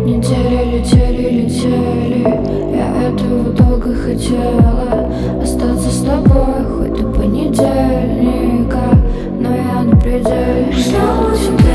Недели летели, летели. Я этого долго хотела, остаться с тобой хоть до понедельника. Но я на пределе. Ждала тебя.